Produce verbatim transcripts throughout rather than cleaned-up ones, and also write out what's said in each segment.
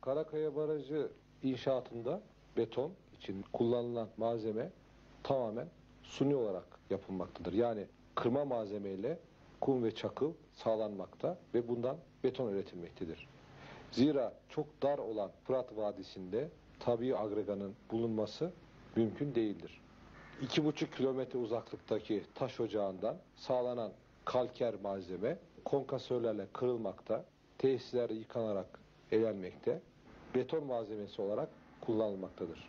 Karakaya Barajı inşaatında beton için kullanılan malzeme tamamen suni olarak yapılmaktadır. Yani kırma malzemeyle kum ve çakıl sağlanmakta ve bundan beton üretilmektedir. Zira çok dar olan Fırat Vadisi'nde tabii agreganın bulunması mümkün değildir. iki buçuk kilometre uzaklıktaki taş ocağından sağlanan kalker malzeme konkasörlerle kırılmakta, tesisler yıkanarak elenmekte, beton malzemesi olarak kullanılmaktadır.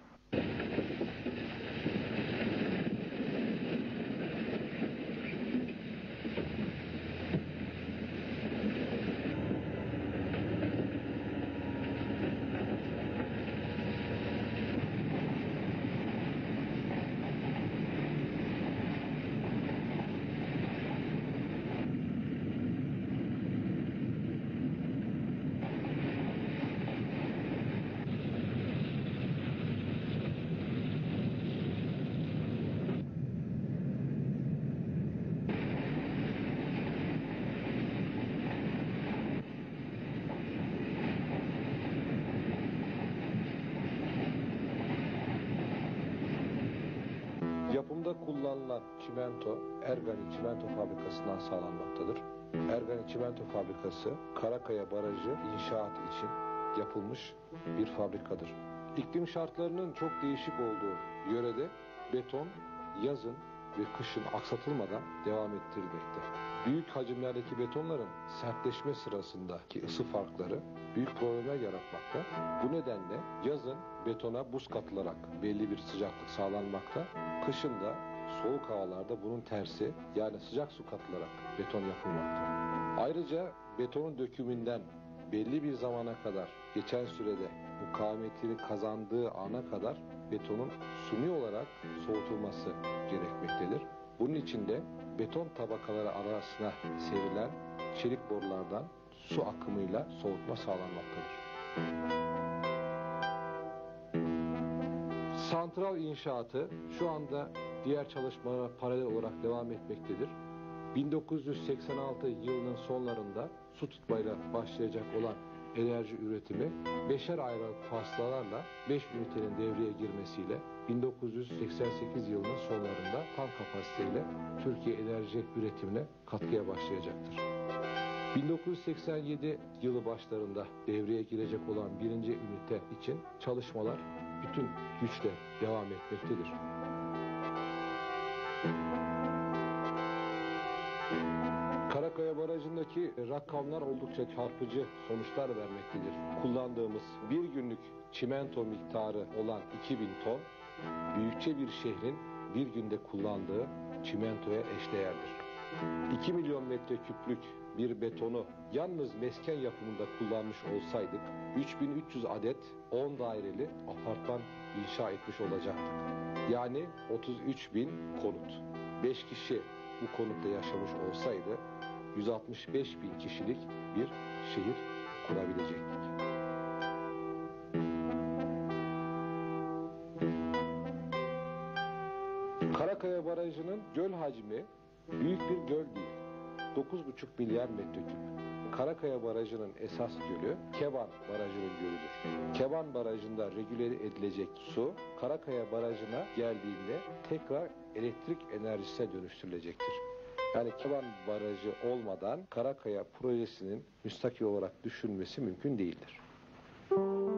Yapımda kullanılan çimento Ergani Çimento Fabrikası'ndan sağlanmaktadır. Ergani Çimento Fabrikası Karakaya Barajı inşaatı için yapılmış bir fabrikadır. İklim şartlarının çok değişik olduğu yörede beton yazın ve kışın aksatılmadan devam ettirilmekte. Büyük hacimlerdeki betonların sertleşme sırasındaki ısı farkları büyük problemler yaratmakta. Bu nedenle yazın betona buz katılarak belli bir sıcaklık sağlanmakta. Kışın da soğuk havalarda bunun tersi yani sıcak su katılarak beton yapılmakta. Ayrıca betonun dökümünden belli bir zamana kadar geçen sürede mukavemetini kazandığı ana kadar betonun suni olarak soğutulması gerekmektedir. Bunun için de beton tabakaları arasına serilen çelik borulardan su akımıyla soğutma sağlanmaktadır. Santral inşaatı şu anda diğer çalışmalara paralel olarak devam etmektedir. bin dokuz yüz seksen altı yılının sonlarında su tutmayla başlayacak olan enerji üretimi beşer ayrı faslalarla beş ünitenin devreye girmesiyle bin dokuz yüz seksen sekiz yılının sonlarında tam kapasiteyle Türkiye enerji üretimine katkıya başlayacaktır. bin dokuz yüz seksen yedi yılı başlarında devreye girecek olan birinci ünite için çalışmalar bütün güçle devam etmektedir. Karakaya Barajı'ndaki rakamlar oldukça çarpıcı sonuçlar vermektedir. Kullandığımız bir günlük çimento miktarı olan iki bin ton, büyükçe bir şehrin bir günde kullandığı çimentoya eşdeğerdir. iki milyon metreküplük bir betonu yalnız mesken yapımında kullanmış olsaydık, üç bin üç yüz adet on daireli apartman inşa etmiş olacaktık. Yani otuz üç bin konut. beş kişi bu konutta yaşamış olsaydı, yüz altmış beş bin kişilik bir şehir kurabilecektik. Karakaya Barajı'nın göl hacmi büyük bir göl değil. dokuz buçuk milyar metreküp. Karakaya Barajı'nın esas gölü Keban Barajı'nın gölüdür. Keban Barajı'nda regüle edilecek su Karakaya Barajı'na geldiğinde tekrar elektrik enerjisine dönüştürülecektir. Yani Keban Barajı olmadan Karakaya projesinin müstakil olarak düşünülmesi mümkün değildir.